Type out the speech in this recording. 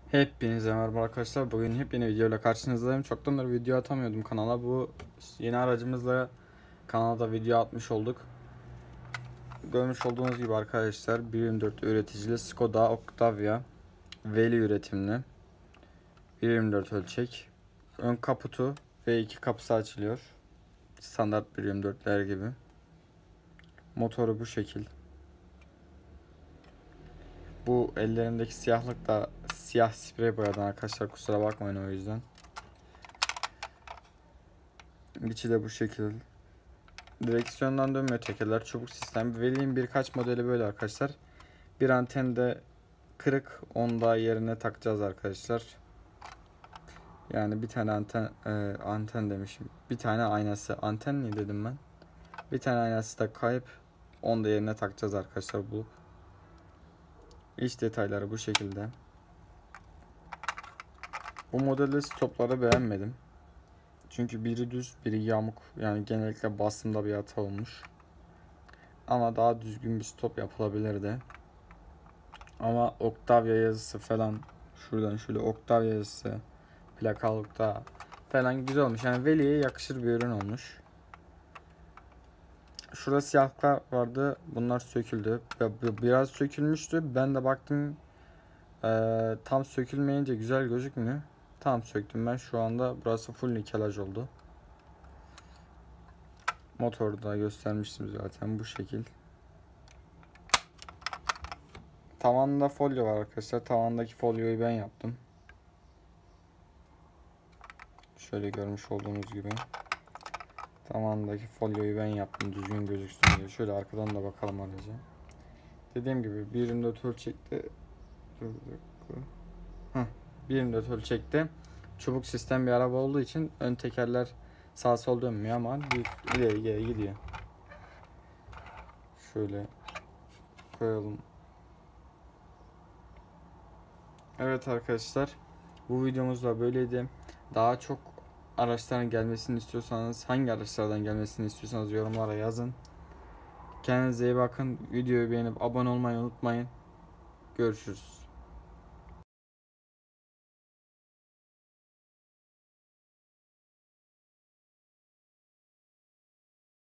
Hepinize merhaba arkadaşlar. Bugün yeni videoyla karşınızdayım. Çoktandır video atamıyordum kanala. Bu yeni aracımızla kanalda video atmış olduk. Görmüş olduğunuz gibi arkadaşlar 1.24 üreticili Skoda Octavia Veli üretimli 1.24 ölçek. Ön kaputu ve iki kapısı açılıyor. Standart 1.24'ler gibi. Motoru bu şekil. Bu ellerimdeki siyahlık da siyah sprey boyadan arkadaşlar, kusura bakmayın o yüzden. İçi de bu şekil. Direksiyondan dönmüyor tekerler. Çubuk sistem. Veli'nin birkaç modeli böyle arkadaşlar. Bir anten de kırık. Onu da yerine takacağız arkadaşlar. Yani bir tane anten demişim. Bir tane aynası. Anten mi dedim ben? Bir tane aynası da kayıp. Onu da yerine takacağız arkadaşlar bulup. İç detayları bu şekilde. Bu modelde stopları beğenmedim. Çünkü biri düz, biri yamuk. Yani genellikle basımda bir hata olmuş. Ama daha düzgün bir stop yapılabilirdi. Ama Octavia yazısı falan, şuradan şöyle Octavia yazısı, plakalıkta falan güzel olmuş. Yani Veli'ye yakışır bir ürün olmuş. Şurada siyahlar vardı. Bunlar söküldü. Biraz sökülmüştü. Ben de baktım tam sökülmeyince güzel gözükmüyor. Tam söktüm ben. Şu anda burası full nikelaj oldu. Motoru da göstermiştim zaten bu şekil. Tavanda folyo var arkadaşlar. Tavandaki folyoyu ben yaptım. Şöyle görmüş olduğunuz gibi. Tavandaki folyoyu ben yaptım düzgün gözüksün diye. Şöyle arkadan da bakalım araca. Dediğim gibi 1.24 ölçekte 1.24 ölçekte çubuk sistem bir araba olduğu için ön tekerler sağ sol dönmüyor ama düz ileri geri gidiyor. Şöyle koyalım. Evet arkadaşlar, bu videomuz da böyleydi. Daha çok araçların gelmesini istiyorsanız, hangi araçlardan gelmesini istiyorsanız yorumlara yazın. Kendinize iyi bakın. Videoyu beğenip abone olmayı unutmayın. Görüşürüz.